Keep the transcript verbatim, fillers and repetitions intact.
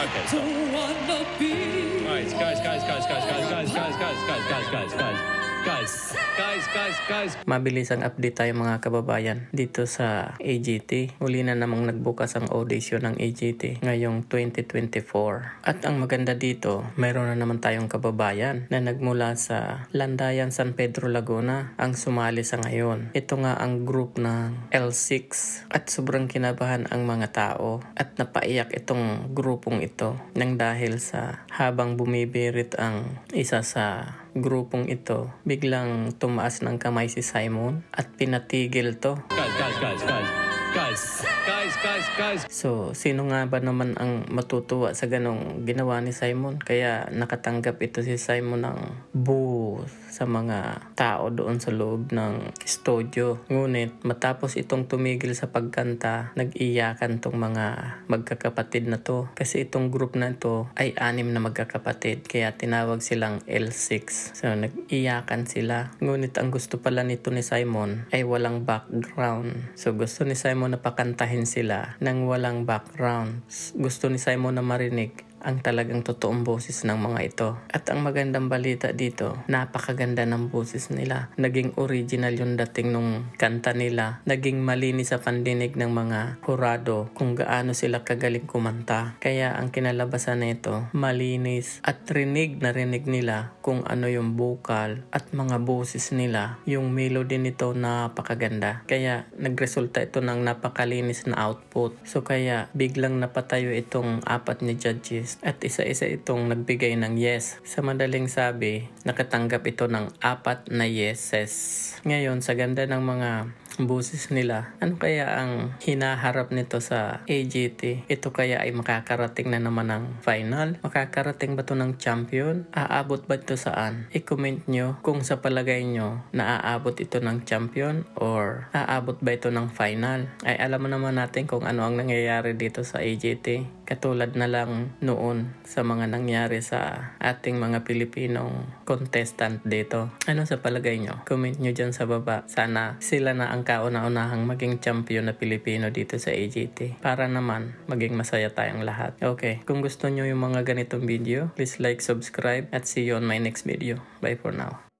Okay, stop. Guys, guys, guys, guys, guys, guys, guys, guys, guys, guys, guys, guys, guys. Guys, guys, guys, guys. Mabilis ang update tayo mga kababayan dito sa A G T. Uli na namang nagbukas ang audition ng A G T ngayong twenty twenty-four. At ang maganda dito, mayroon na naman tayong kababayan na nagmula sa Landayan, San Pedro, Laguna ang sumali sa ngayon. Ito nga ang group ng L six at sobrang kinabahan ang mga tao at napaiyak itong grupong ito nang dahil sa habang bumibirit ang isa sa grupong ito, biglang tumaas ng kamay si Simon at pinatigil to. Guys, guys, guys, guys. Guys, guys, guys, guys. So, sino nga ba naman ang matutuwa sa ganong ginawa ni Simon? Kaya nakatanggap ito si Simon ng boo sa mga tao doon sa loob ng studio. Ngunit matapos itong tumigil sa pagkanta, nag-iyakan tong mga magkakapatid na to. Kasi itong group na to ay anim na magkakapatid. Kaya tinawag silang L six. So, nag-iyakan sila. Ngunit ang gusto pala nito ni Simon ay walang background. So, gusto ni Simon na pakantahin sila nang walang background. Gusto ni Simon na marinig ang talagang totoong boses ng mga ito. At ang magandang balita dito, napakaganda ng boses nila. Naging original yung dating nung kanta nila. Naging malinis sa pandinig ng mga hurado kung gaano sila kagaling kumanta. Kaya ang kinalabasan na ito, malinis at rinig na rinig nila kung ano yung vocal at mga boses nila. Yung melody nito napakaganda. Kaya nagresulta ito ng napakalinis na output. So kaya biglang napatayo itong apat ni judges at isa-isa itong nagbigay ng yes. Sa madaling sabi, nakatanggap ito ng apat na yeses. Ngayon, sa ganda ng mga boses nila, ano kaya ang hinaharap nito sa A G T? Ito kaya ay makakarating na naman ng final? Makakarating ba ito ng champion? Aabot ba ito saan? I-comment nyo kung sa palagay nyo na aabot ito ng champion or aabot ba ito ng final? Ay alam mo naman natin kung ano ang nangyayari dito sa A G T. Katulad na lang noon sa mga nangyari sa ating mga Pilipinong contestant dito. Ano sa palagay nyo? Comment nyo dyan sa baba. Sana sila na ang kauna-unahang maging champion na Pilipino dito sa A G T. Para naman maging masaya tayong lahat. Okay, kung gusto nyo yung mga ganitong video, please like, subscribe, at see you on my next video. Bye for now.